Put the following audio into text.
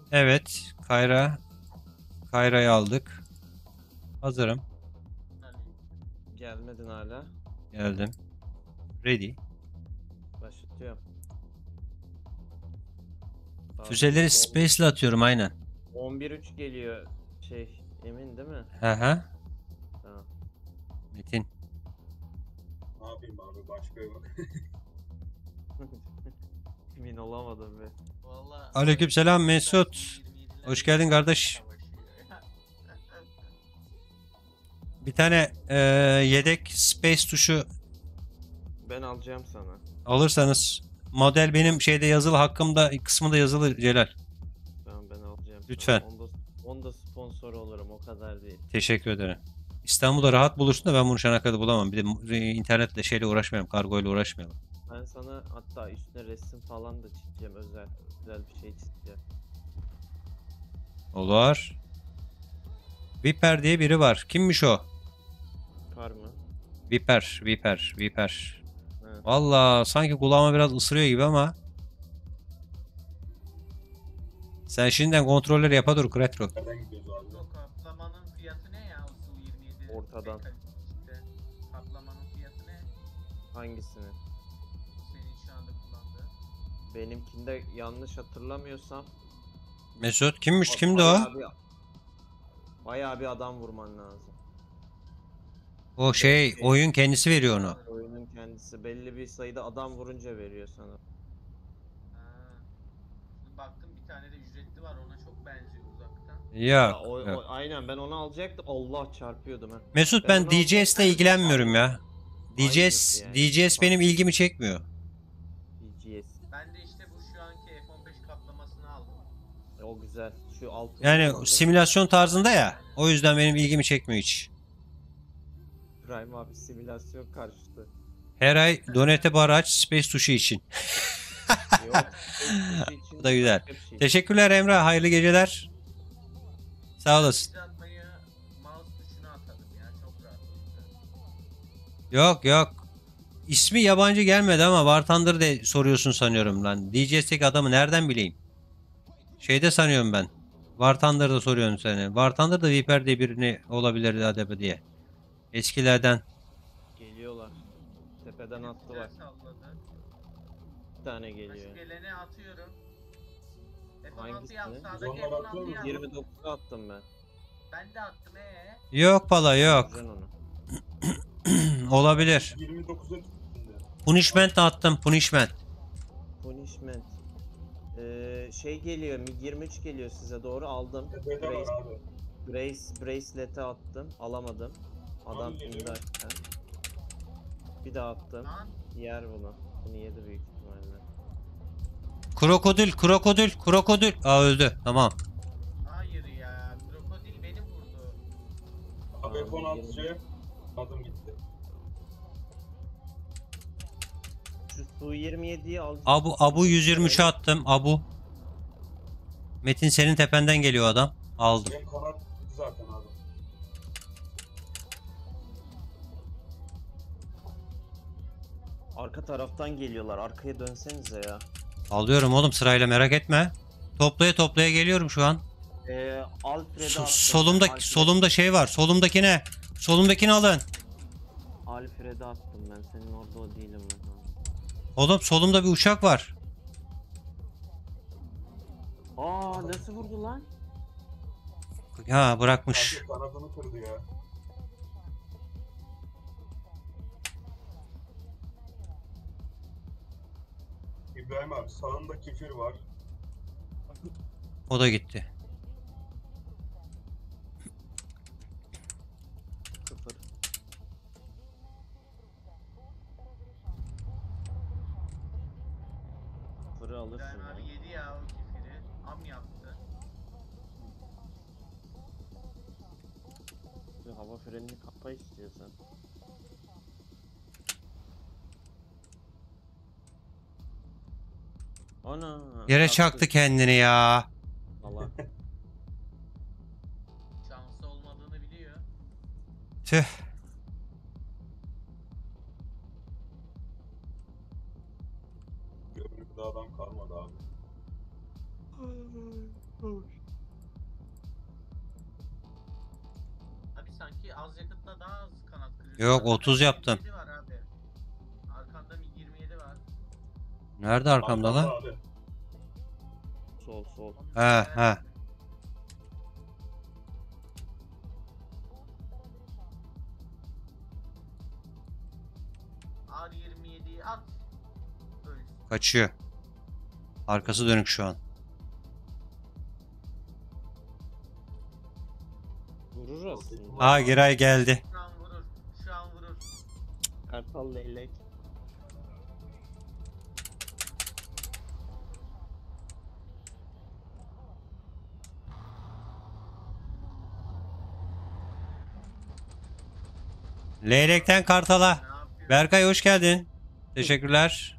Evet. Kayra'yı aldık. Hazırım. Gelmedin hala. Geldim. Ready. Başlatıyorum. Füzeleri Son space ile atıyorum aynen. 11.3 geliyor. Emin değil mi? Hı hı. Tamam. Metin. Ne yapayım abi başka yok. Emin olamadım be. Vallahi Aleykümselam Mesut. Hoş geldin kardeş. Bir tane yedek space tuşu Ben alacağım sana. alırsanız, model benim şeyde yazılı, hakkımda kısmında yazılı Celal. Tamam ben alacağım Lütfen. sana. Onda sponsor olurum, o kadar değil. Teşekkür ederim. İstanbul'da rahat bulursun da ben bunu Çanakkale'de bulamam. Bir de internetle şeyle uğraşmayalım. Kargoyla uğraşmayalım. Ben sana hatta üstüne resim falan da çizeceğim, özel bir şey çizeceğim. Olur. Viper diye biri var. Kimmiş o? Var mı? Viper. Evet. Valla sanki kulağıma biraz ısırıyor gibi ama. Sen şimdiden kontrolleri yapa dur Kretro. Nereden gidiyoruz abi? O kaplamanın fiyatı ne ya? O Su-27 Ortadan. işte. Kaplamanın fiyatı ne? Hangisini? Senin şu anda kullandığın. Benimkinde yanlış hatırlamıyorsam Mesut kimdi o? Bayağı bir adam vurman lazım. O oyun kendisi veriyor onu. Oyunun kendisi belli bir sayıda adam vurunca veriyor sana. Ha. Şimdi baktım bir tane de ücretli var. Ona çok benziyor uzaktan. Ya, Yok. aynen ben onu alacaktım. Allah çarpıyordum ha. Mesut Ben ben onu DJS ile alacaktım. ilgilenmiyorum ya. Aynısı yani. DJS benim ilgimi çekmiyor. DGS. Ben de işte bu şu anki F-15 kaplamasını aldım. O güzel. Şu altın. Yani simülasyon tarzında ya. O yüzden benim ilgimi çekmiyor hiç. Prime abi simülasyon karşıtı. Her ay donate bar aç space tuşu için. Yok. Bu da güzel. başka bir şey. Teşekkürler Emrah. Hayırlı geceler. Sağ olasın. Biz atmayı mouse tuşuna atadım ya. Çok rahat oldu. Yok. İsmi yabancı gelmedi ama War Thunder de soruyorsun sanıyorum lan. DJS'teki adamı nereden bileyim? Şeyde sanıyorum ben. War Thunder'da soruyorsun seni. War Thunder'da Viper diye birini olabilir acaba diye. Eskilerden. Geliyorlar. Tepeden attılar. Güzel salladı. Bir tane geliyor. Şu gelene atıyorum. F-16'yı Hangisini? al. Sağdaki Biz onları atıyor F-16'yı al. 29'a attım ben. Ben de attım Yok pala yok. Güzel onu. Olabilir. 29'a tuttum de. Punishment de attım. Punishment. Punishment. Geliyor. MiG-23 geliyor size doğru, aldım. Tepede var abi. Bracelet'e attım. Alamadım. Adam Hangi geliyor? indi aşağı. Bir daha attım. Lan Yer bunu. Bunu yedi büyük ihtimalle. Krokodil. Aa öldü. Tamam. hayır ya. Krokodil beni vurdu. Abi F-16'cı adım gitti. Şu Su-27'yi al. Abu 123'e attım. Abu. Metin senin tependen geliyor adam. Aldım. Benim kanat gitti zaten abi. Arka taraftan geliyorlar. Arkaya dönsenize ya. Alıyorum oğlum sırayla merak etme. Toplaya geliyorum şu an. Alfred'e attım. Solumda şey var. Solumdaki ne? Solumdakini alın. Alfred'e attım ben. Senin orada o değilim ben. Oğlum solumda bir uçak var. Nasıl vurdu lan? Ha bırakmış. Abi kanadını kırdı ya. İbrahim abi sağında kefir var. O da gitti. Sıfır. Sıfırı alırsın İbrahim ya. abi yedi ya o kefiri. Am yaptı. Bir hava frenini kapa istiyorsan. Ana. Yere çaktı kendini ya. Allah. Şanslı olmadığını biliyor. Tüh. Görünümde adam kalmadı abi. Sanki az yakıtla daha az kanat kırıyorsun. Yok, Arkanda 30 yaptım. 27 var abi. Arkanda bir 27 var. Nerede arkamda lan? Abi. Sol sol. Onun He üstüne- he. R27'yi at. Öl. Kaçıyor. Arkası dönük şu an. Vurur aslında. Aa, Giray geldi. Şu an vurur. Şu an vurur. Kartal leylek. Leylekten Kartal'a. Ne yapıyor? Berkay hoş geldin. Teşekkürler.